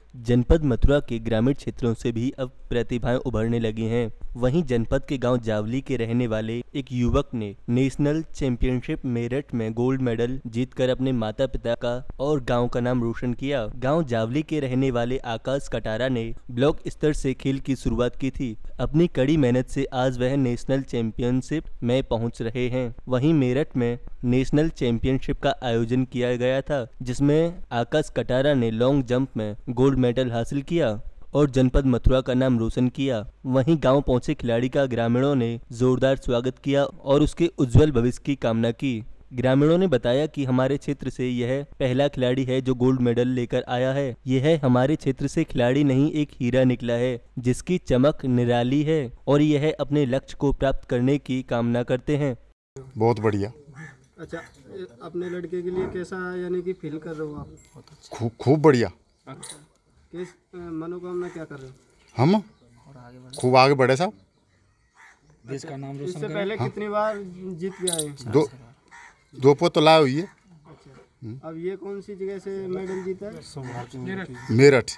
जनपद मथुरा के ग्रामीण क्षेत्रों से भी अब प्रतिभाएं उभरने लगी हैं। वहीं जनपद के गांव जावली के रहने वाले एक युवक ने नेशनल चैंपियनशिप मेरठ में गोल्ड मेडल जीतकर अपने माता पिता का और गांव का नाम रोशन किया। गांव जावली के रहने वाले आकाश कटारा ने ब्लॉक स्तर से खेल की शुरुआत की थी। अपनी कड़ी मेहनत से आज वह नेशनल चैंपियनशिप में पहुंच रहे हैं। वहीं मेरठ में नेशनल चैंपियनशिप का आयोजन किया गया था, जिसमें आकाश कटारा ने लॉन्ग जंप में गोल्ड मेडल हासिल किया और जनपद मथुरा का नाम रोशन किया। वहीं गांव पहुंचे खिलाड़ी का ग्रामीणों ने जोरदार स्वागत किया और उसके उज्जवल भविष्य की कामना की। ग्रामीणों ने बताया कि हमारे क्षेत्र से यह पहला खिलाड़ी है जो गोल्ड मेडल लेकर आया है। यह हमारे क्षेत्र से खिलाड़ी नहीं, एक हीरा निकला है जिसकी चमक निराली है और यह अपने लक्ष्य को प्राप्त करने की कामना करते हैं। बहुत बढ़िया। अच्छा, अपने लड़के के लिए कैसा यानी कि फील कर रहे हो आप? खूब बढ़िया। किस मनोकामना क्या कर रहे हो? हम खूब आगे बढ़े साहब। देश का नाम रोशन। इससे पहले कितनी बार जीत गया है? दो पोत तो लाए हुई है। अच्छा, अब ये कौन सी जगह से मेडल जीता है? मेरठ।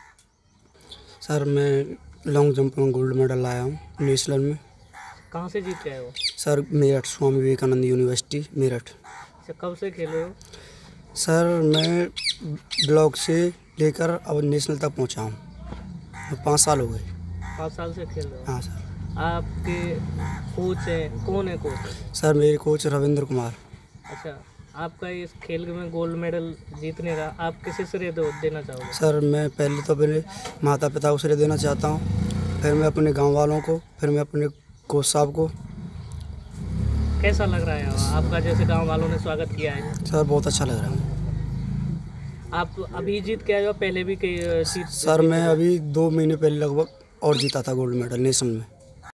सर मैं लॉन्ग जंप में गोल्ड मेडल लाया हूँ नेशनल में। कहाँ से जीत के आए हो? Sir Meerut, Swami Vivekananda university Meerut. अच्छा, कब से खेल रहे हो? सर मैं ब्लॉक से लेकर अब नेशनल तक पहुँचा हूँ। 5 साल हो गए। 5 साल से खेल रहे हो? हाँ सर। आपके कोच हैं, कौन है कोच? सर मेरे कोच रविंद्र कुमार। अच्छा, आपका इस खेल में गोल्ड मेडल जीतने का आप किसे श्रेय देना चाहोगे? सर मैं पहले तो अपने माता पिता को श्रेय देना चाहता हूँ, फिर मैं अपने गांव वालों को, फिर मैं अपने कोच साहब को। कैसा लग रहा है आपका, जैसे गांव वालों ने स्वागत किया है? सर बहुत अच्छा लग रहा है। आप अभी जीत के आए हो, पहले भी कई सर मैं अभी 2 महीने पहले लगभग और जीता था गोल्ड मेडल नेशनल में।